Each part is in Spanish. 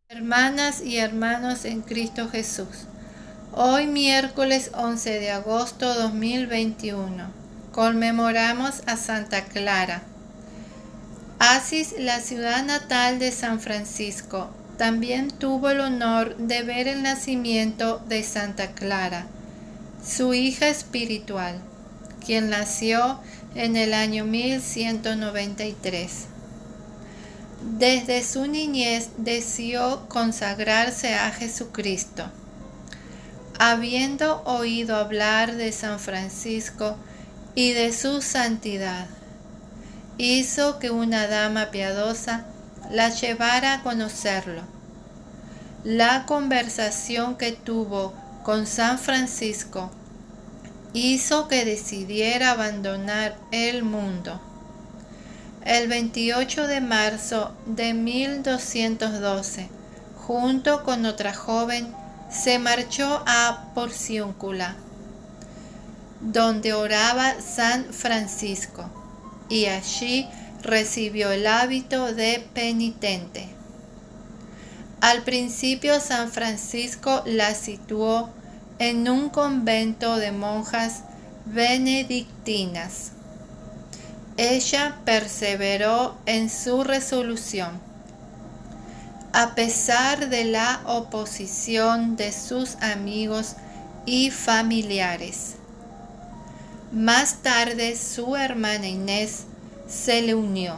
Hermanas y hermanos en Cristo Jesús, hoy miércoles 11 de agosto 2021, conmemoramos a Santa Clara. Asís, la ciudad natal de San Francisco, también tuvo el honor de ver el nacimiento de Santa Clara, su hija espiritual, quien nació en el año 1193. Desde su niñez deseó consagrarse a Jesucristo. Habiendo oído hablar de San Francisco y de su santidad, hizo que una dama piadosa la llevara a conocerlo. La conversación que tuvo con San Francisco hizo que decidiera abandonar el mundo. El 28 de marzo de 1212, junto con otra joven, se marchó a Porciúncula, donde oraba San Francisco, y allí recibió el hábito de penitente. Al principio San Francisco la situó en un convento de monjas benedictinas. Ella perseveró en su resolución, a pesar de la oposición de sus amigos y familiares. Más tarde su hermana Inés se le unió.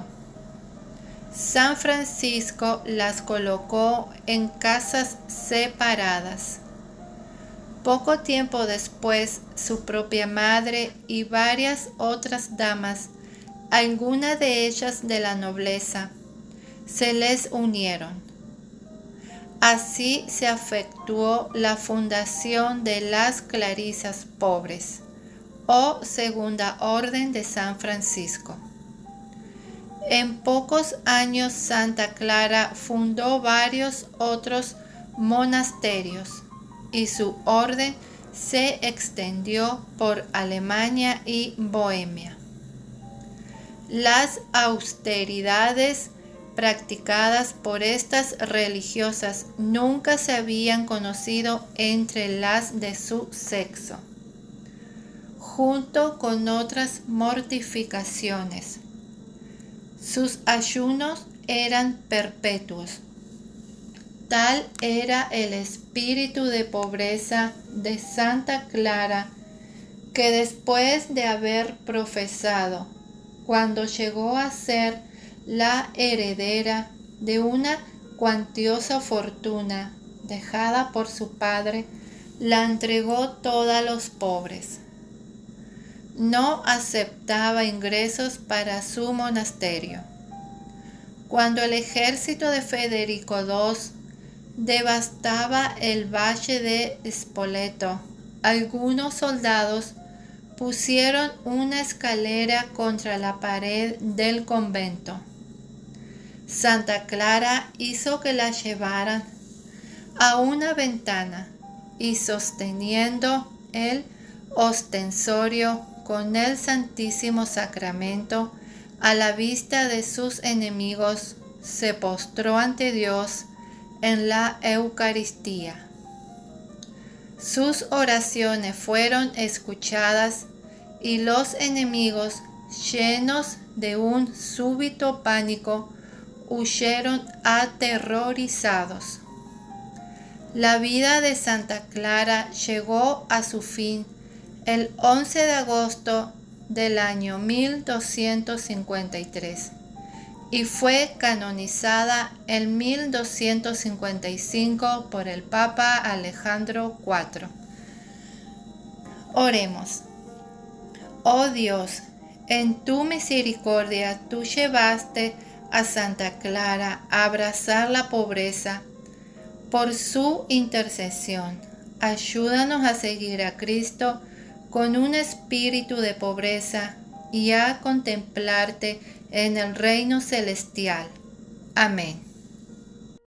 San Francisco las colocó en casas separadas. Poco tiempo después, su propia madre y varias otras damas, algunas de ellas de la nobleza, se les unieron. Así se efectuó la fundación de las Clarisas Pobres, o Segunda Orden de San Francisco. En pocos años Santa Clara fundó varios otros monasterios y su orden se extendió por Alemania y Bohemia. Las austeridades practicadas por estas religiosas nunca se habían conocido entre las de su sexo, junto con otras mortificaciones. Sus ayunos eran perpetuos. Tal era el espíritu de pobreza de Santa Clara, que después de haber profesado, cuando llegó a ser la heredera de una cuantiosa fortuna dejada por su padre, la entregó toda a los pobres. No aceptaba ingresos para su monasterio. Cuando el ejército de Federico II devastaba el valle de Spoleto, algunos soldados pusieron una escalera contra la pared del convento. Santa Clara hizo que la llevaran a una ventana y, sosteniendo el ostensorio con el Santísimo Sacramento a la vista de sus enemigos, se postró ante Dios en la Eucaristía. Sus oraciones fueron escuchadas y los enemigos, llenos de un súbito pánico, huyeron aterrorizados. La vida de Santa Clara llegó a su fin el 11 de agosto del año 1253 y fue canonizada en 1255 por el Papa Alejandro IV. Oremos. Oh Dios, en tu misericordia tú llevaste a Santa Clara a abrazar la pobreza. Por su intercesión, ayúdanos a seguir a Cristo con un espíritu de pobreza y a contemplarte en el reino celestial. Amén.